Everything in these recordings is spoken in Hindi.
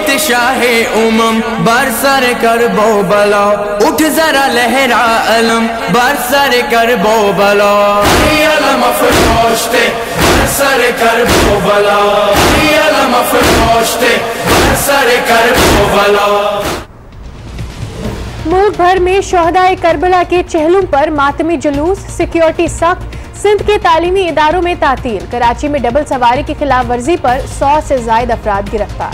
इत शाहे उमम बरसर कर बो बला, उठ जरा लहरा अलम बरसर कर बो बला, अलम अफरोशते बरसर कर बो बला, अलम अफरोशते बरसर कर बो बला। मुल्क भर में शोहदाए करबला के चेहलुम पर मातमी जुलूस, सिक्योरिटी सख्त, सिंध के तालीमी इदारों में तातील। कराची में डबल सवारी की खिलाफ वर्जी पर 100 से जायद अफराद गिरफ्तार।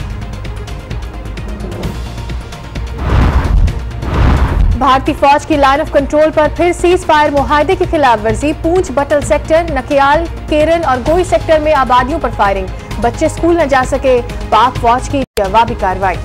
भारतीय फौज की लाइन ऑफ कंट्रोल पर फिर सीज फायर मुआहदे की खिलाफ वर्जी। पूंछ, बटल सेक्टर, नकियाल, केरन और गोई सेक्टर में आबादियों पर फायरिंग, बच्चे स्कूल न जा सके, पाक फौज की जवाबी कार्रवाई।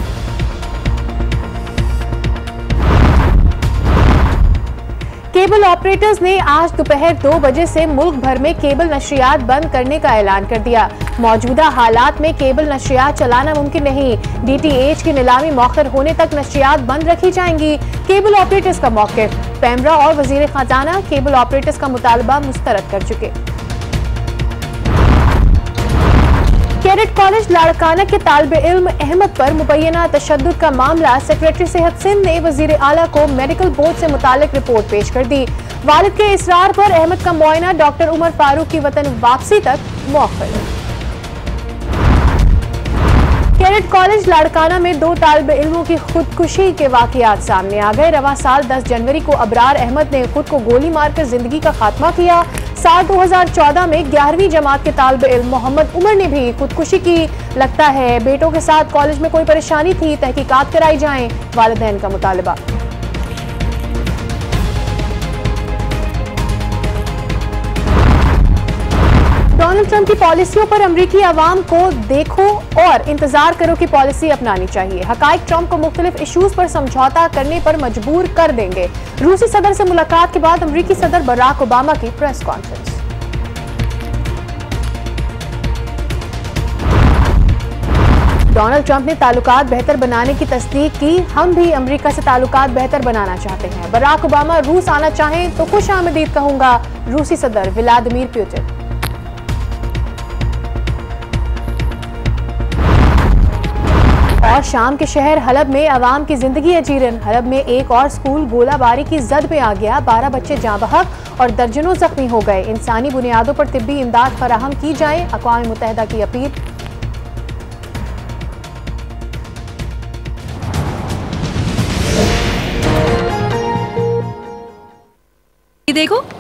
केबल ऑपरेटर्स ने आज दोपहर 2 बजे से मुल्क भर में केबल नशरियात बंद करने का ऐलान कर दिया। मौजूदा हालात में केबल नशरियात चलाना मुमकिन नहीं। DTH की नीलामी मौखर होने तक नशरियात बंद रखी जाएंगी। केबल ऑपरेटर्स का मौक़िफ़। पैमरा और वजीर खजाना केबल ऑपरेटर्स का मुतालबा मुस्तरद कर चुके। कैडेट कॉलेज लाड़काना के तालिब इल्म अहमद पर मुबैना तशद्दुद का मामला सेक्रेटरी सेहत सिंध ने वजीर आला को मेडिकल बोर्ड से मुतालिक रिपोर्ट पेश कर दी। वालिद के इसरार पर अहमद का मुआयना डॉक्टर उमर फारूक की वतन वापसी तक मौखर। कैडेट कॉलेज लाड़काना में 2 तालिब इल्मों की खुदकुशी के वाकयात सामने आ गए। रवां साल 10 जनवरी को अबरार अहमद ने खुद को गोली मारकर जिंदगी का खात्मा किया। साल 2014 में 11वीं जमात के तालिब इल्म मोहम्मद उमर ने भी खुदकुशी की। लगता है बेटों के साथ कॉलेज में कोई परेशानी थी, तहकीकात कराई जाएं, वालिदैन का मुतालबा। डोनाल्ड ट्रंप की पॉलिसियों पर अमरीकी अवाम को देखो और इंतजार करो की पॉलिसी अपनानी चाहिए। हकाइक ट्रंप को मुख्तलिफ इशूज पर समझौता करने पर मजबूर कर देंगे। रूसी सदर से मुलाकात के बाद अमरीकी सदर बराक ओबामा की प्रेस कॉन्फ्रेंस। डोनाल्ड ट्रंप ने ताल्लुकात बेहतर बनाने की तस्दीक की। हम भी अमेरिका से ताल्लुकात बेहतर बनाना चाहते हैं। बराक ओबामा रूस आना चाहें तो खुश आमदीद कहूंगा, रूसी सदर व्लादिमीर पुतिन। और शाम के शहर हलब में अवाम की जिंदगी अजीरन। हलब में एक और स्कूल गोलाबारी की जद में आ गया। 12 बच्चे जाँ बहक और दर्जनों जख्मी हो गए। इंसानी बुनियादों पर तिब्बी इमदाद फराहम की जाए, अक़वाम मुत्तहिदा की अपील। देखो